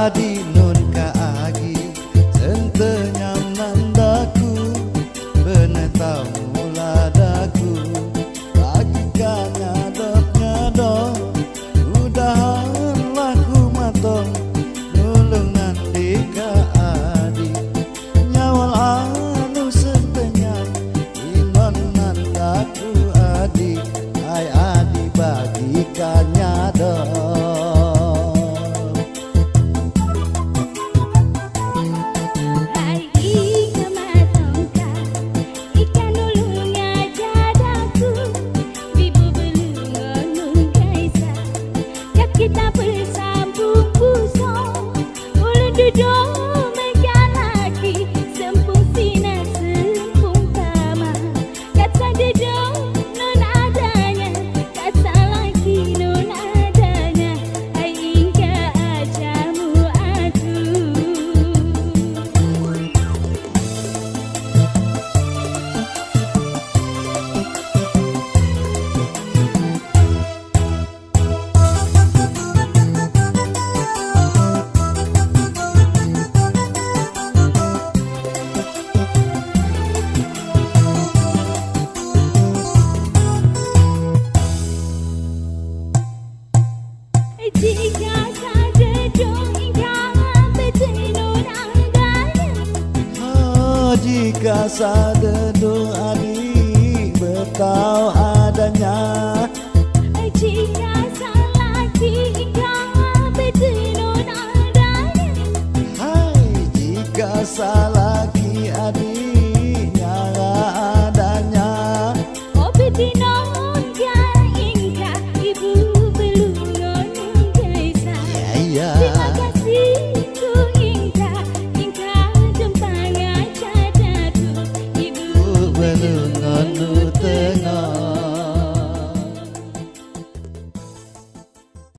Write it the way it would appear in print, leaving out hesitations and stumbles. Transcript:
adi nun ka agi sentenyam nandaku benetau muladaku bagi kanya dok nyadok udahan laku matong nulung nanti ka adi nyawal anu sentenyam inon nandaku adi ai adi bagi kanya dok. Kita bersambung busuk, ulun duduk megang lagi, sempung sinar sempung tama. Kata duduk nun adanya, kata lagi nun adanya. Hai ingka ajamu aku. Jika sadedung ingkang betinun angganya, Jika sadedung adi bertau